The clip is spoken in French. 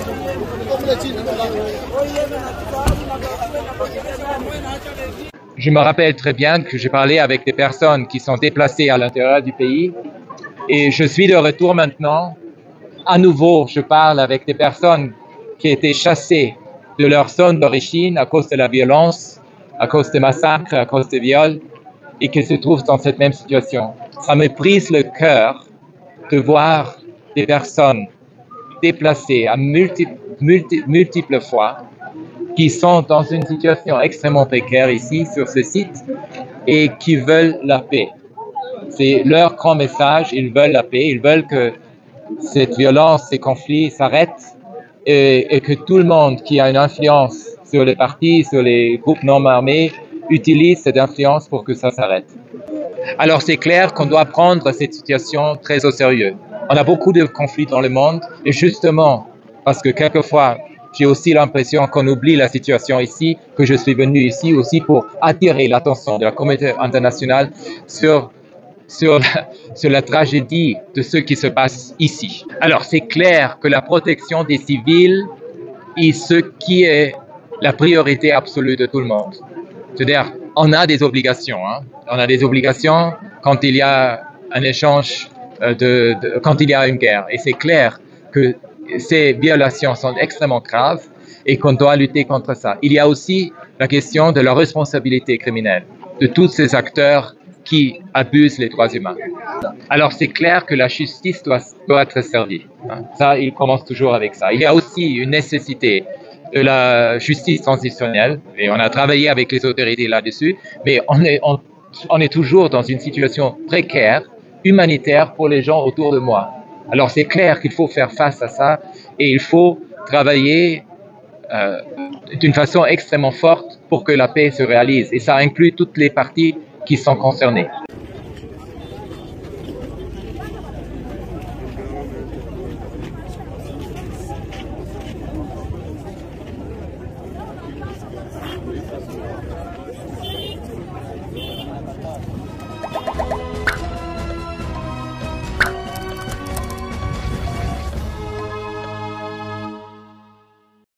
Je me rappelle très bien que j'ai parlé avec des personnes qui sont déplacées à l'intérieur du pays et je suis de retour maintenant. À nouveau, je parle avec des personnes qui étaient chassées de leur zone d'origine à cause de la violence, à cause des massacres, à cause des viols et qui se trouvent dans cette même situation. Ça me brise le cœur de voir des personnes déplacées à multiples fois qui sont dans une situation extrêmement précaire ici, sur ce site, et qui veulent la paix. C'est leur grand message, ils veulent la paix, ils veulent que cette violence, ces conflits s'arrêtent et que tout le monde qui a une influence sur les partis, sur les groupes non armés, utilise cette influence pour que ça s'arrête. Alors c'est clair qu'on doit prendre cette situation très au sérieux. On a beaucoup de conflits dans le monde et justement, parce que quelquefois, j'ai aussi l'impression qu'on oublie la situation ici, que je suis venu ici aussi pour attirer l'attention de la communauté internationale sur la tragédie de ce qui se passe ici. Alors c'est clair que la protection des civils est ce qui est la priorité absolue de tout le monde. C'est-à-dire, on a des obligations. On a des obligations quand il y a un échange, quand il y a une guerre. Et c'est clair que ces violations sont extrêmement graves et qu'on doit lutter contre ça. Il y a aussi la question de la responsabilité criminelle de tous ces acteurs qui abusent les droits humains. Alors c'est clair que la justice doit être servie. Ça, il commence toujours avec ça. Il y a aussi une nécessité de la justice transitionnelle, et on a travaillé avec les autorités là-dessus, mais on est toujours dans une situation précaire, humanitaire pour les gens autour de moi. Alors c'est clair qu'il faut faire face à ça, et il faut travailler d'une façon extrêmement forte pour que la paix se réalise, et ça inclut toutes les parties qui sont concernées.